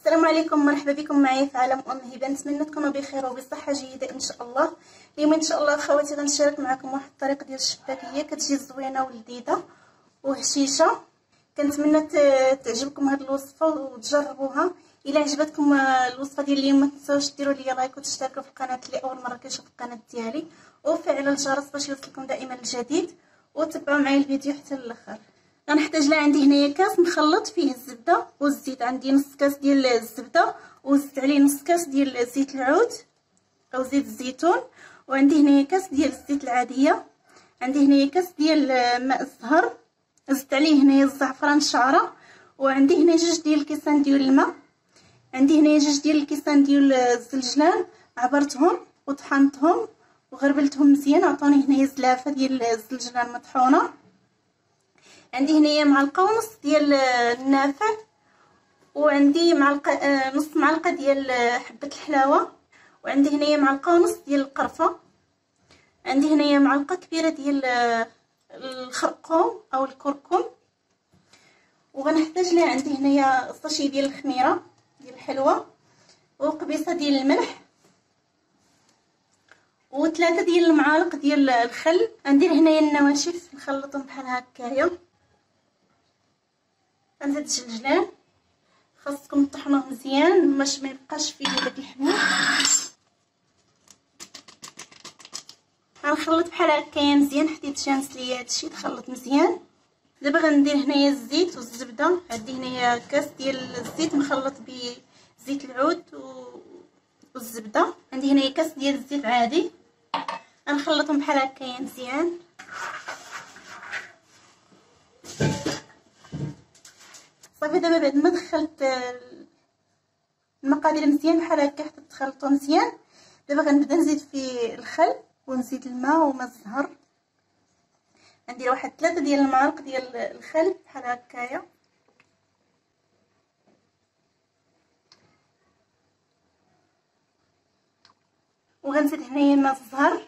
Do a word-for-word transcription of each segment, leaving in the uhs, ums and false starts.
السلام عليكم، مرحبا بكم معايا في عالم ام هبه. نتمنى تكونوا بخير وبصحه جيده ان شاء الله. اليوم ان شاء الله اخواتي غنشارك معكم واحد الطريقه ديال الشباكيه كتجي زوينه ولذيذه وهشيشه. كنتمنى تعجبكم هذه الوصفه وتجربوها. الا عجبتكم الوصفه ديال اليوم ما تنساوش ديروا لي لايك وتشتركوا في القناه اللي اول مره كيشوف القناه ديالي، وفعلوا الجرس باش يوصلكم دائما الجديد، وتبعوا معايا الفيديو حتى الاخر. غنحتاج لها عندي هنايا كاس مخلط فيه الزبده والزيت. عندي نص كاس ديال الزبده وزدت عليه نص كاس ديال زيت العود او زيت الزيتون، وعندي هنايا كاس ديال الزيت العاديه. عندي هنايا كاس ديال ماء الزهر، زدت عليه هنايا الزعفران الشعره، وعندي هنا جوج ديال الكيسان ديال الماء. عندي هنايا جوج ديال الكيسان ديال الزلجلان، عبرتهم وطحنتهم وغربلتهم مزيان، عطوني هنايا زلافه ديال الزلجلان مطحونه. عندي هنايا معلقه ونص ديال النافع، وعندي معلقه نص معلقه ديال حبه الحلاوه، وعندي هنايا معلقه ونص ديال القرفه. عندي هنايا معلقه كبيره ديال الخرقوم او الكركم، وغنحتاج لها عندي هنايا ساشي ديال الخميره ديال الحلوه، وقبيصه ديال الملح، وثلاثه ديال المعالق ديال الخل. غندير هنايا النواشف نخلطهم بحال هكايا. غنزيد الجلجلان، خاصكم تطحنوه مزيان باش ما يبقاش فيه داك الحبوب. غنخلط بحال هكايا مزيان حتى يتجانس ليا هادشي، تخلط مزيان. دابا غندير هنايا الزيت والزبده. عندي هنايا كاس ديال الزيت مخلط بزيت العود والزبده. عندي هنايا كاس ديال الزيت عادي، غنخلطهم بحال هكايا مزيان. صافي دابا بعد ما دخلت المقادير مزيان بحال هكا حتى تخلطوا مزيان، دابا غنبدا نزيد فيه الخل ونزيد الماء وماء الزهر. غندير واحد ثلاثة ديال المعالق ديال الخل بحال هكايا، وغنزيد هنايا ماء الزهر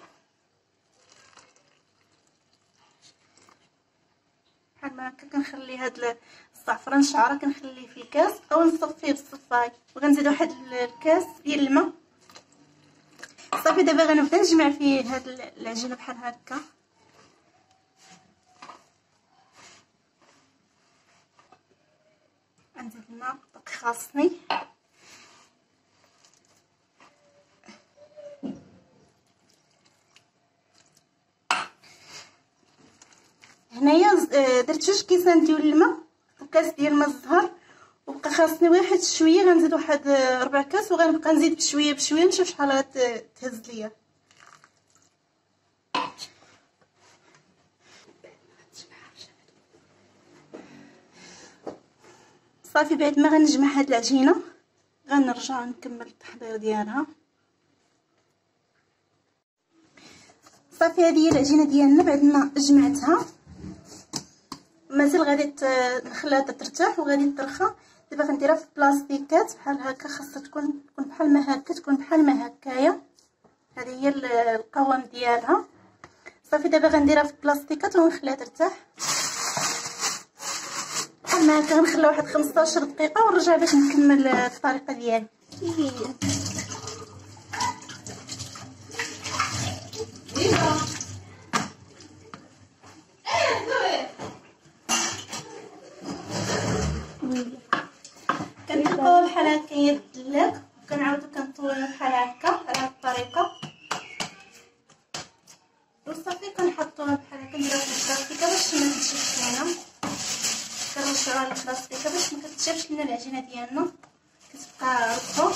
بحال ما هكا. كنخلي هاد الزعفران الشعره كنخليه في الكاس او نصفيه بالصفاي، وغنزيد واحد الكاس ديال الماء. صافي دابا غنبدا نجمع فيه هاد العجينه بحال هكا. غنزيد الماء باقي خاصني. هنايا درت جوج كيسان ديال الماء وكاس ديال ماء الزهر، وبقى خاصني واحد شويه. غنزيد واحد ربع كاس، وغنبقى نزيد بشويه بشويه نشوف شحال غتهز ليا. صافي بعد ما غنجمع هاد العجينه غنرجع نكمل التحضير ديالها. صافي هذه هي العجينه ديالنا بعد ما جمعتها، مازال غادي نخليها ترتاح وغادي ترخى. دابا غنديرها في بلاستيكات بحال هكا، خاصها تكون تكون بحال ما هكا، تكون بحال ما هكايا. هذه هي القوام ديالها. صافي دابا غنديرها في بلاستيكات ونخليها ترتاح بحال ما هكا. غنخليها واحد خمسطاش دقيقه ونرجع باش نكمل الطريقه ديالي. كنطلقوها بحال هكايا الدلاك، وكنعاودو كنطويوها بحال هكا على هاد الطريقه، وصافي كنحطوها بحال هكا. نديروها في البلاستيكه باش ما تنشفش لينا، كنرشوها للبلاستيكه باش ما كتشافش لينا العجينه ديالنا، كتبقى رطبه.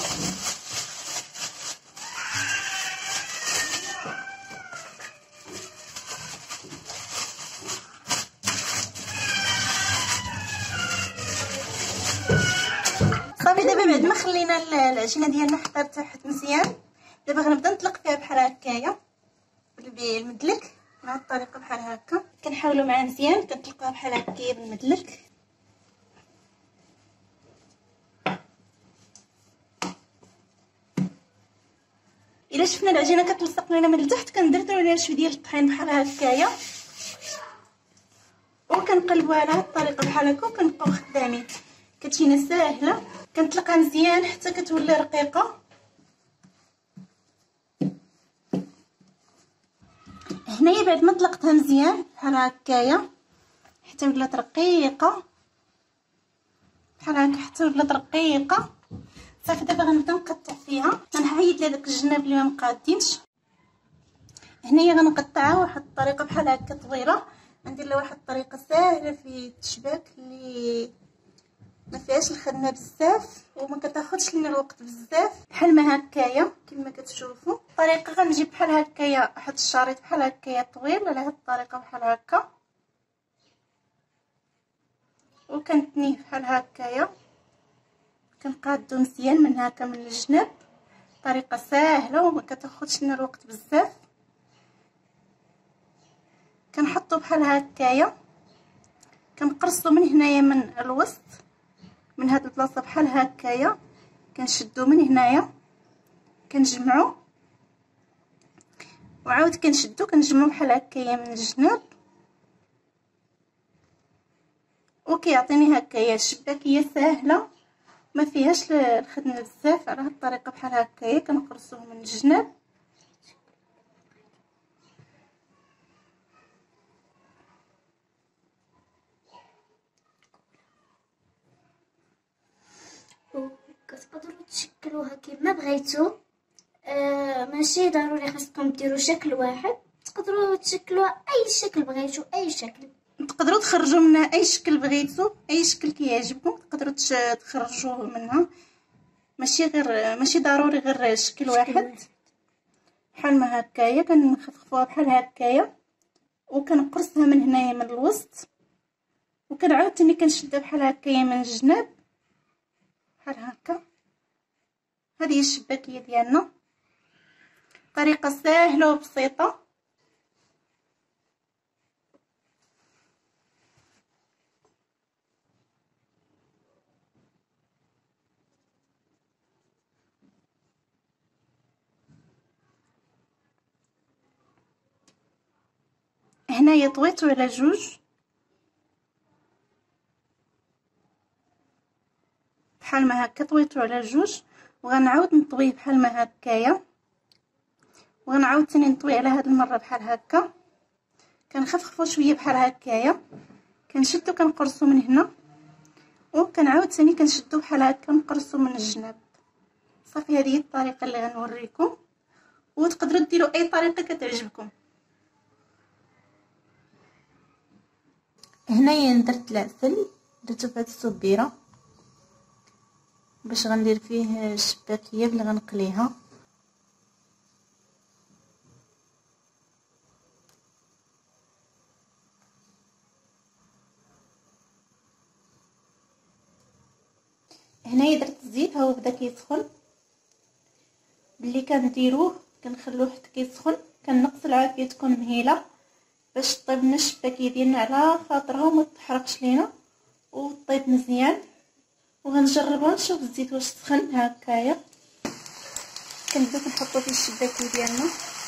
صافي دابا بعد ما خلينا العجينه ديالنا حتى ارتاحت مزيان، دابا غنبدا نطلق فيها بحال هكايا بالمدلك بهاد الطريقه بحال هكا. كنحاولوا معاه مزيان، كنطلقوها بحال هكايا بالمدلك. الا شفنا العجينه كتلصق لنا من التحت كندردروا عليها شويه ديال الطحين بحال هكايا، وكنقلبوها على هاد الطريقه بحال هكا، وكنبقاو خدامين. كتجينا ساهله كنطلقها مزيان حتى كتولي رقيقه. هنايا بعد ما طلقتها مزيان بحال هكايا حتى ولات رقيقه بحال هكا حتى ولات رقيقه. صافي دابا غنبدا نقطع فيها. غنحيد لي داك الجناب اللي ما مقادينش. هنايا غنقطعها واحد الطريقه بحال هكا طويله. ندير لها واحد الطريقه ساهله في التشباك اللي ما فيهاش الخدمه بزاف وما كتاخذش لينا الوقت بزاف، بحال ما هكايا كما كتشوفوا. الطريقه غنجيب بحال هكايا واحد الشريط بحال هكايا طويل على هاد الطريقه بحال هكا، وكنتنيه بحال هكايا كنقادو مزيان من هكا من الجناب. طريقه ساهله وما كتاخذش لنا الوقت بزاف. كنحطو بحال هكايا كنقرصو من هنايا من الوسط من هاد البلاصه بحال هكايا، كنشدو من هنايا كنجمعو وعاود كنشدو كنجمعو بحال هكايا من الجناب، وكيعطيني هكايا شباكيه ساهله ما فيهاش الخدمه بزاف. على هاد الطريقه بحال هكايا كنقرصوه من الجناب. وكتقدروا تشكلوها كما بغيتو. آه ماشي ضروري خاصكم ديروا شكل واحد، تقدروا تشكلوها اي شكل بغيتو اي شكل. تقدروا تخرجوا منها اي شكل بغيتو، اي شكل كيعجبكم تقدروا تخرجوه منها. ماشي غير ماشي ضروري غير شكل واحد. بحال ما هكايا كنخففوها بحال هكايا وكنقرصها من هنايا من الوسط، وكنعاود تاني كنشدها بحال هكايا من الجناب بحال هكا. هذه هي الشباكيه ديالنا، طريقه سهله وبسيطه. هنايا طويتو على جوج بحال ما هكا، طويتو على جوج وغنعاود نطويه بحال ما هكايا، وغنعاود تاني نطوي على هاد المره بحال هكا. كنخففو شويه بحال هكايا كنشدو كنقرصو من هنا وكنعاود تاني كنشدو بحال هكا نقرصو من الجناب. صافي هذه هي الطريقه اللي غنوريكم، وتقدروا ديروا اي طريقه كتعجبكم. هنايا درت العسل درتو في هاد الصبيره باش غندير فيه الشباكيه اللي غنقليها. هنايا درت الزيت ها هو بدا كيسخن. باللي كنديروه كنخلوه حتى كيسخن، كنقص العافيه تكون مهيله باش طيب لنا الشباكيه ديالنا على خاطرها وما تحرقش لينا وطيب مزيان. وغنجربها نشوف الزيت واش سخن. هكايا كنبداو كنحطو فيه الشباكيه ديالنا.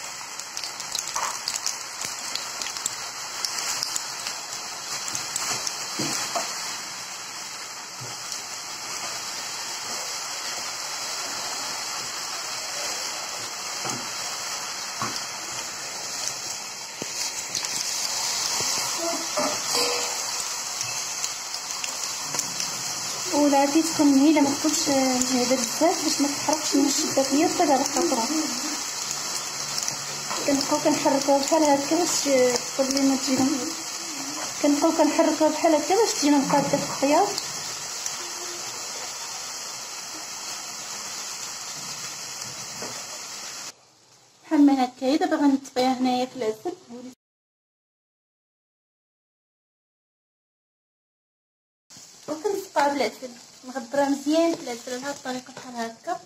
والعافيه تكون مهيله ما تكونش مهيله بزاف باش ما تحرقش من الشباكيه وطيب على خاطرها. كنبقاو كنحركوها بحال هكا باش قبل ما تجينا كنبقاو كنحركوها بحال هكا باش تجينا مقاده في الخياط. بحال ما هكايا. دابا غنطفيها هنايا في العسل وكنسقعها بالعسل، نغبرها مزيان في العسل بهاد الطريقه بحال هكا.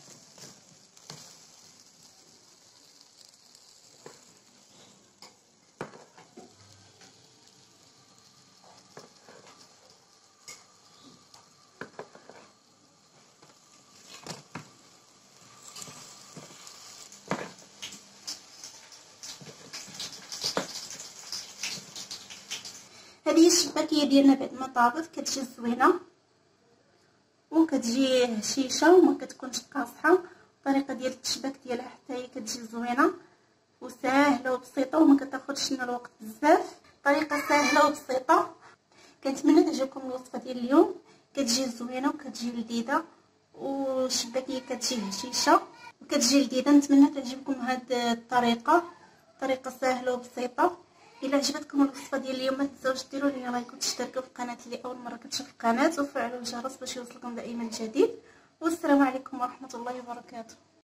هذه الشباكيه ديالنا بعد ما طابت كتجي زوينه وكتجي كتجي هشيشه وما كتكونش قاصحه. الطريقه ديال التشباك ديالها حتى هي كتجي زوينه وسهله وبسيطه وما كتاخذش لنا الوقت بزاف. طريقه سهله وبسيطه. كنتمنى تعجبكم الوصفه ديال اليوم، كتجي زوينه وكتجي لذيذه والشباكيه كتجي هشيشه وكتجي لذيذه. نتمنى تعجبكم هاد الطريقه، طريقه سهله وبسيطه. الا عجبتكم الوصفه ديال اليوم ما تنساوش ديروا لي لايك وتشتركوا في القناه اللي اول مره كتشوف القناه وفعلوا الجرس باش يوصلكم دائما جديد. والسلام عليكم ورحمه الله وبركاته.